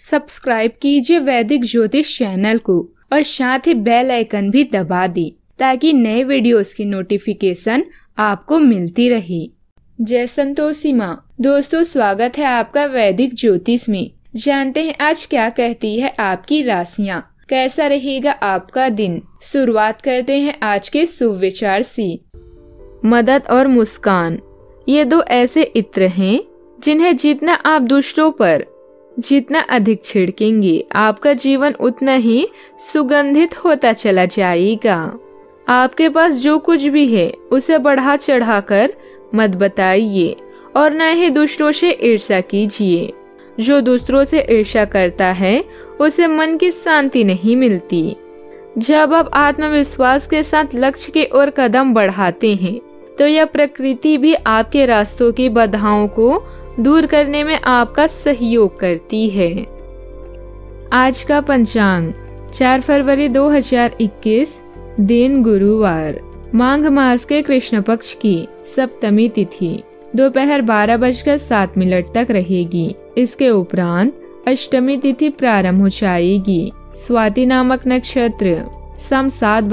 Subscribe कीजिए वैदिक ज्योतिष चैनल को और साथ ही बेल आइकन भी दबा दी ताकि नए वीडियोस की नोटिफिकेशन आपको मिलती रहे। जय संतोषी माँ। दोस्तों, स्वागत है आपका वैदिक ज्योतिष में। जानते हैं आज क्या कहती है आपकी राशियाँ, कैसा रहेगा आपका दिन। शुरुआत करते हैं आज के शुभ विचार से। मदद और मुस्कान, ये दो ऐसे इत्र हैं जिन्हें जितना आप दूसरों पर जितना अधिक छिड़केंगे आपका जीवन उतना ही सुगंधित होता चला जाएगा। आपके पास जो कुछ भी है उसे बढ़ा चढ़ाकर मत बताइए और न ही दूसरों से ईर्ष्या कीजिए। जो दूसरों से ईर्ष्या करता है उसे मन की शांति नहीं मिलती। जब आप आत्मविश्वास के साथ लक्ष्य की ओर कदम बढ़ाते हैं तो यह प्रकृति भी आपके रास्तों की बाधाओं को दूर करने में आपका सहयोग करती है। आज का पंचांग 4 फरवरी 2021, दिन गुरुवार, माघ मास के कृष्ण पक्ष की सप्तमी तिथि दोपहर 12:07 तक रहेगी। इसके उपरांत अष्टमी तिथि प्रारंभ हो जाएगी। स्वाति नामक नक्षत्र शाम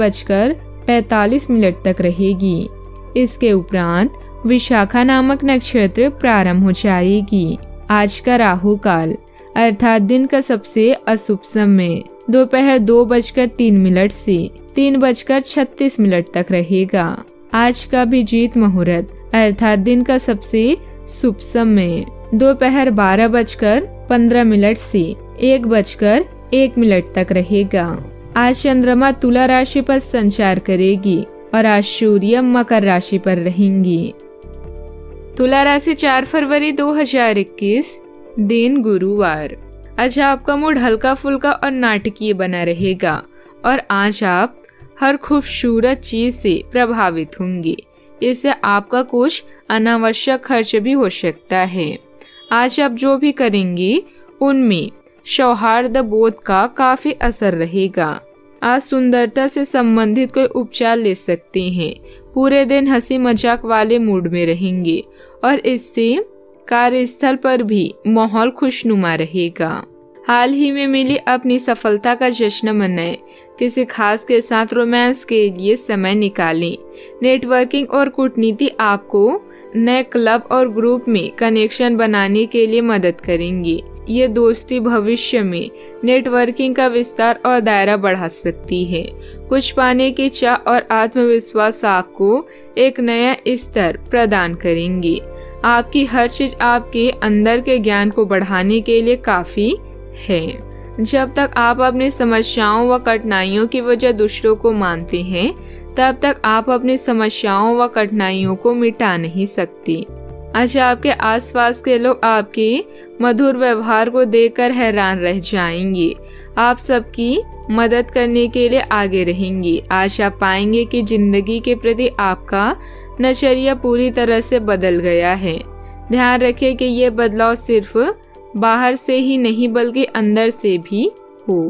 7:45 तक रहेगी। इसके उपरांत विशाखा नामक नक्षत्र प्रारंभ हो जाएगी। आज का राहु काल अर्थात दिन का सबसे अशुभ समय दोपहर 2:03 से 3:36 तक रहेगा। आज का अभिजीत मुहूर्त अर्थात दिन का सबसे शुभ समय दोपहर 12:15 से 1:01 तक रहेगा। आज चंद्रमा तुला राशि पर संचार करेगी और आज सूर्य मकर राशि पर रहेंगी। तुला राशि 4 फरवरी 2021, दिन गुरुवार। आज आपका मूड हल्का फुल्का और नाटकीय बना रहेगा और आज आप हर खूबसूरत चीज से प्रभावित होंगे। इससे आपका कुछ अनावश्यक खर्च भी हो सकता है। आज आप जो भी करेंगे उनमें सौहार्द बोध का काफी असर रहेगा। आज सुंदरता से संबंधित कोई उपचार ले सकते हैं। पूरे दिन हंसी मजाक वाले मूड में रहेंगे और इससे कार्यस्थल पर भी माहौल खुशनुमा रहेगा। हाल ही में मिली अपनी सफलता का जश्न मनाएं। किसी खास के साथ रोमांस के लिए समय निकालें। नेटवर्किंग और कूटनीति आपको नए क्लब और ग्रुप में कनेक्शन बनाने के लिए मदद करेंगे। ये दोस्ती भविष्य में नेटवर्किंग का विस्तार और दायरा बढ़ा सकती है। कुछ पाने की चाह और आत्मविश्वास आपको एक नया स्तर प्रदान करेंगे। आपकी हर चीज आपके अंदर के ज्ञान को बढ़ाने के लिए काफी है। जब तक आप अपनी समस्याओं व कठिनाइयों की वजह दूसरों को मानते हैं तब तक आप अपनी समस्याओं व कठिनाइयों को मिटा नहीं सकते। आज आपके आसपास के लोग आपके मधुर व्यवहार को देखकर हैरान रह जाएंगे। आप सबकी मदद करने के लिए आगे रहेंगे। आज आप पाएंगे कि जिंदगी के प्रति आपका नजरिया पूरी तरह से बदल गया है। ध्यान रखें कि ये बदलाव सिर्फ बाहर से ही नहीं बल्कि अंदर से भी हो।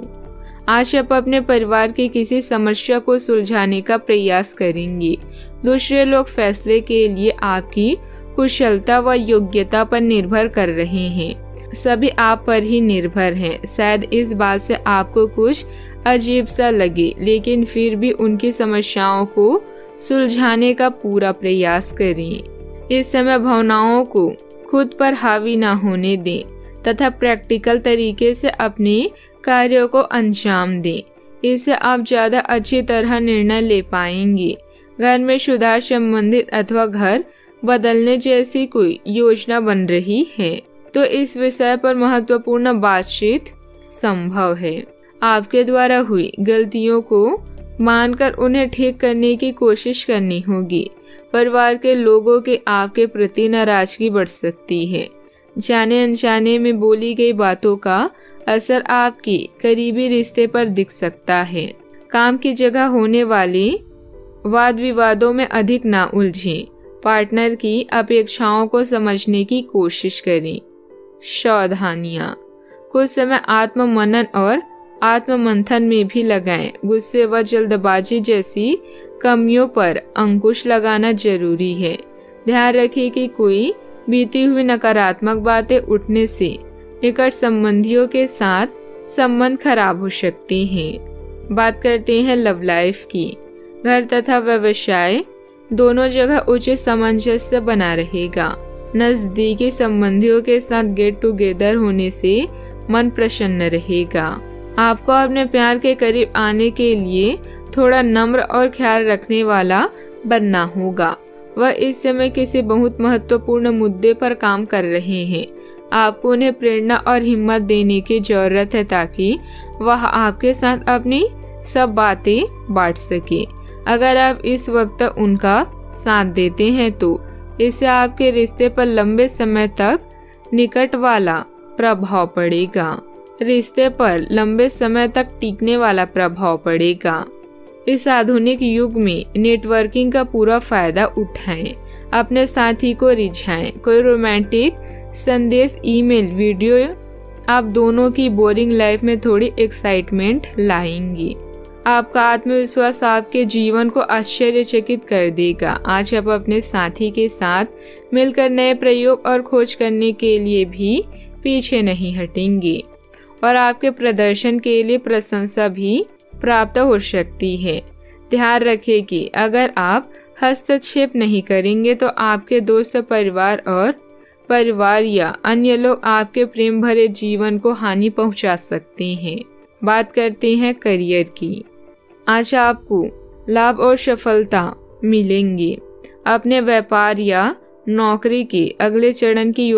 आज आप अपने परिवार की किसी समस्या को सुलझाने का प्रयास करेंगे। दूसरे लोग फैसले के लिए आपकी कुशलता व योग्यता पर निर्भर कर रहे हैं। सभी आप पर ही निर्भर हैं। शायद इस बात से आपको कुछ अजीब सा लगे, लेकिन फिर भी उनकी समस्याओं को सुलझाने का पूरा प्रयास करें। इस समय भावनाओं को खुद पर हावी न होने दें तथा प्रैक्टिकल तरीके से अपने कार्यों को अंजाम दें। इससे आप ज्यादा अच्छी तरह निर्णय ले पाएंगे। घर में सुधार संबंधित अथवा घर बदलने जैसी कोई योजना बन रही है तो इस विषय पर महत्वपूर्ण बातचीत संभव है। आपके द्वारा हुई गलतियों को मानकर उन्हें ठीक करने की कोशिश करनी होगी। परिवार के लोगों के आपके प्रति नाराजगी बढ़ सकती है। जाने अनजाने में बोली गई बातों का असर आपकी करीबी रिश्ते पर दिख सकता है। काम की जगह होने वाले वाद विवादों में अधिक ना उलझें। पार्टनर की अपेक्षाओं को समझने की कोशिश करें। सावधानियां, कुछ समय आत्म मनन और आत्म मंथन में भी लगाएं। गुस्से व जल्दबाजी जैसी कमियों पर अंकुश लगाना जरूरी है। ध्यान रखें कि कोई बीती हुई नकारात्मक बातें उठने से निकट संबंधियों के साथ संबंध खराब हो सकते हैं। बात करते हैं लव लाइफ की। घर तथा व्यवसाय दोनों जगह उचित सामंजस्य बना रहेगा। नजदीकी संबंधियों के साथ गेट टुगेदर होने से मन प्रसन्न रहेगा। आपको अपने प्यार के करीब आने के लिए थोड़ा नम्र और ख्याल रखने वाला बनना होगा। वह इस समय किसी बहुत महत्वपूर्ण मुद्दे पर काम कर रहे हैं। आपको उन्हें प्रेरणा और हिम्मत देने की जरूरत है ताकि वह आपके साथ अपनी सब बातें बांट सके। अगर आप इस वक्त उनका साथ देते हैं तो इससे आपके रिश्ते पर लंबे समय तक निकट वाला प्रभाव पड़ेगा। रिश्ते पर लंबे समय तक टिकने वाला प्रभाव पड़ेगा। इस आधुनिक युग में नेटवर्किंग का पूरा फायदा उठाएं। अपने साथी को रिझाएं। कोई रोमांटिक संदेश, ईमेल, वीडियो आप दोनों की बोरिंग लाइफ में थोड़ी एक्साइटमेंट लाएंगी। आपका आत्मविश्वास आपके जीवन को आश्चर्यचकित कर देगा। आज आप अपने साथी के साथ मिलकर नए प्रयोग और खोज करने के लिए भी पीछे नहीं हटेंगे और आपके प्रदर्शन के लिए प्रशंसा भी प्राप्त हो सकती है। ध्यान रखें कि अगर आप हस्तक्षेप नहीं करेंगे तो आपके दोस्त, परिवार या अन्य लोग आपके प्रेम भरे जीवन को हानि पहुंचा सकते हैं। बात करते हैं करियर की। आज आपको लाभ और सफलता मिलेंगे। अपने व्यापार या नौकरी के अगले चरण की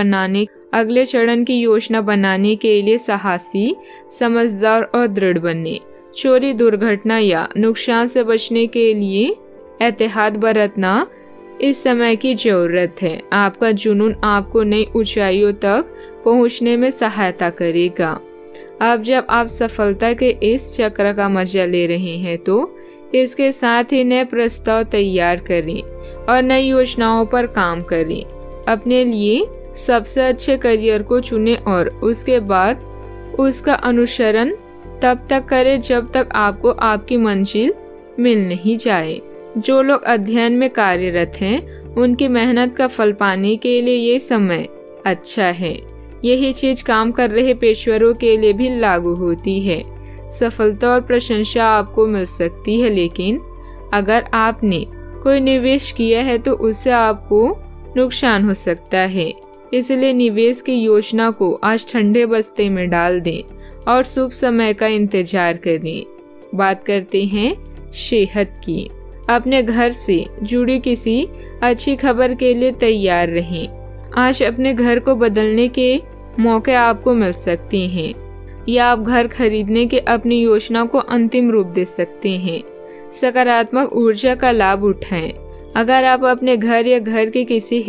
योजना बनाने के लिए साहसी, समझदार और दृढ़ बने। चोरी, दुर्घटना या नुकसान से बचने के लिए एहतियात बरतना इस समय की जरूरत है। आपका जुनून आपको नई ऊंचाइयों तक पहुंचने में सहायता करेगा। अब जब आप सफलता के इस चक्र का मजा ले रहे हैं तो इसके साथ ही नए प्रस्ताव तैयार करें और नई योजनाओं पर काम करें। अपने लिए सबसे अच्छे करियर को चुनें और उसके बाद उसका अनुसरण तब तक करें जब तक आपको आपकी मंजिल मिल नहीं जाए। जो लोग अध्ययन में कार्यरत हैं, उनकी मेहनत का फल पाने के लिए ये समय अच्छा है। यही चीज काम कर रहे पेशेवरों के लिए भी लागू होती है। सफलता और प्रशंसा आपको मिल सकती है, लेकिन अगर आपने कोई निवेश किया है तो उससे आपको नुकसान हो सकता है। इसलिए निवेश की योजना को आज ठंडे बस्ते में डाल दें और शुभ समय का इंतजार करें। बात करते हैं सेहत की। अपने घर से जुड़ी किसी अच्छी खबर के लिए तैयार रहें। आज अपने घर को बदलने के मौके आपको मिल सकते हैं या आप घर खरीदने के अपनी योजना को अंतिम रूप दे सकते हैं। सकारात्मक ऊर्जा का लाभ उठाएं। अगर आप अपने घर या घर के किसी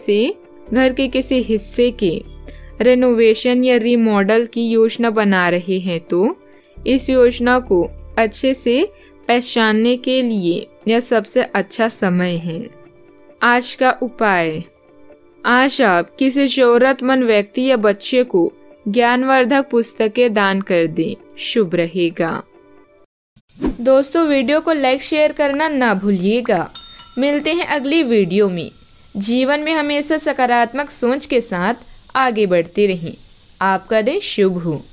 हिस्से के रेनोवेशन या रीमॉडल की योजना बना रहे हैं तो इस योजना को अच्छे से पहचानने के लिए यह सबसे अच्छा समय है। आज का उपाय। आज आप किसी जरूरतमंद व्यक्ति या बच्चे को ज्ञानवर्धक पुस्तकें दान कर दें, शुभ रहेगा। दोस्तों, वीडियो को लाइक शेयर करना ना भूलिएगा। मिलते हैं अगली वीडियो में। जीवन में हमेशा सकारात्मक सोच के साथ आगे बढ़ते रहें। आपका दिन शुभ हो।